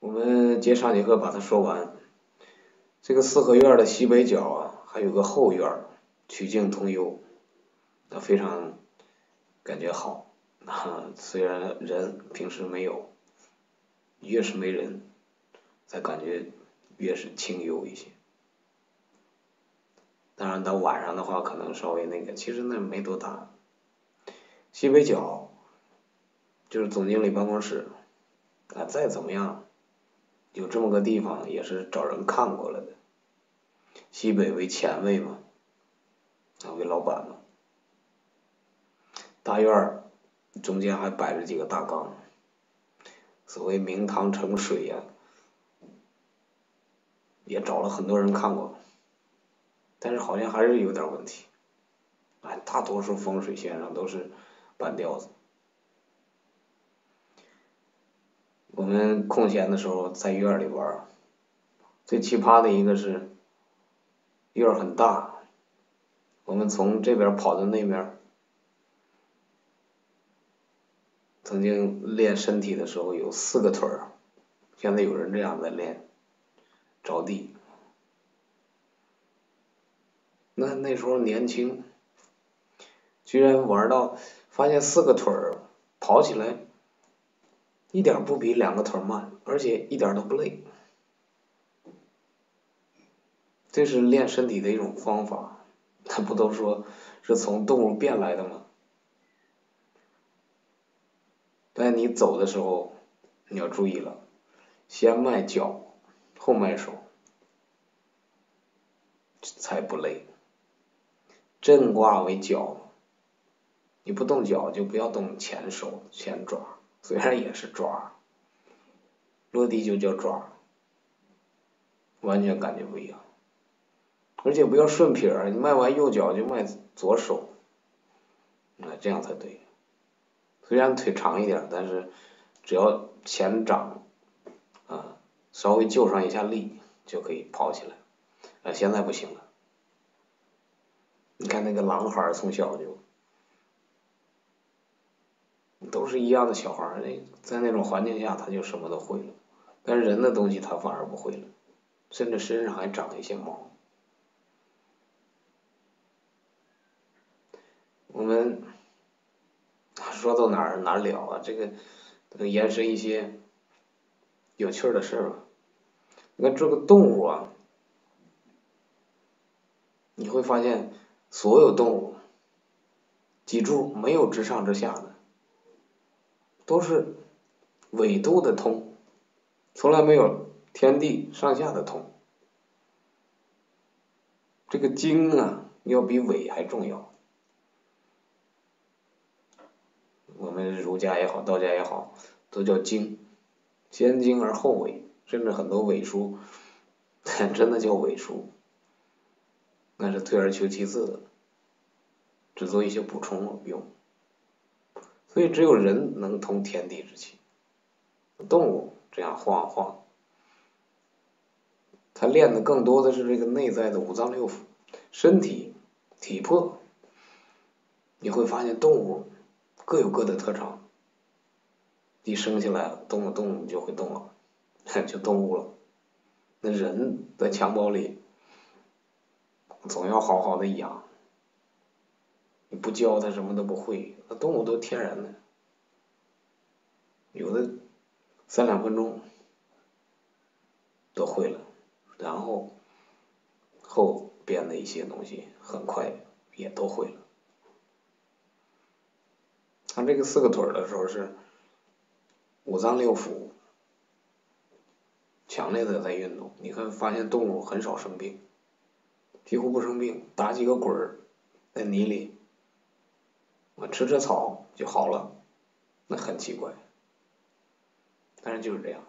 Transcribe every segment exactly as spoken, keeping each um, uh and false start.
我们接上节课把它说完。这个四合院的西北角啊，还有个后院，曲径通幽，那非常感觉好。啊，虽然人平时没有，越是没人，才感觉越是清幽一些。当然到晚上的话，可能稍微那个，其实那没多大。西北角就是总经理办公室，啊，再怎么样，有这么个地方也是找人看过了的。西北为前卫嘛，啊，为老板嘛。大院中间还摆着几个大缸，所谓明堂盛水呀、啊，也找了很多人看过，但是好像还是有点问题。哎，大多数风水先生都是半吊子。我们空闲的时候在院里玩，最奇葩的一个是院很大，我们从这边跑到那边。曾经练身体的时候有四个腿儿，现在有人这样在练着地。那那时候年轻，居然玩到发现四个腿儿跑起来一点不比两个腿慢，而且一点都不累。这是练身体的一种方法，他不都说是从动物变来的吗？但你走的时候你要注意了，先迈脚后迈手，才不累。震卦为脚，你不动脚就不要动前手前爪，虽然也是爪，落地就叫爪，完全感觉不一样。而且不要顺撇儿，你迈完右脚就迈左手，那这样才对。虽然腿长一点，但是只要前掌啊稍微就上一下力，就可以跑起来。啊，现在不行了。你看那个狼孩从小就都是一样的小孩，在那种环境下他就什么都会了，但是人的东西他反而不会了，甚至身上还长了一些毛。我们说到哪儿哪儿了啊？这个这个延伸一些有趣的事儿吧。你看这个动物啊，你会发现所有动物，记住没有之上之下的，都是纬度的通，从来没有天地上下的通。这个经啊，要比纬还重要。我们儒家也好，道家也好，都叫经，先经而后纬，甚至很多纬书真的叫纬书，那是退而求其次的，只做一些补充用。所以只有人能通天地之气，动物这样晃晃，它练的更多的是这个内在的五脏六腑，身体体魄。你会发现动物各有各的特长，一生下来动了动就会动了，就动物了。那人在襁褓里总要好好的养，你不教它什么都不会。那动物都天然的，有的三两分钟都会了，然后后边的一些东西很快也都会了。它这个四个腿的时候是五脏六腑强烈的在运动，你看发现动物很少生病，几乎不生病，打几个滚儿在泥里，我吃吃草就好了，那很奇怪，但是就是这样。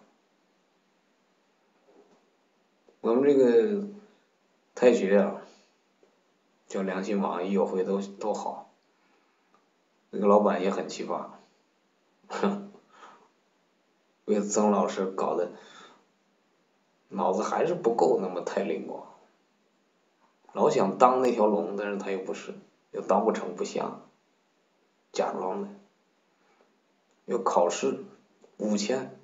我们这个太学啊，叫良心网，一有会都都好。那个老板也很奇葩，为曾老师搞的脑子还是不够那么太灵光，老想当那条龙，但是他又不是，又当不成不像，假装的。要考试五千，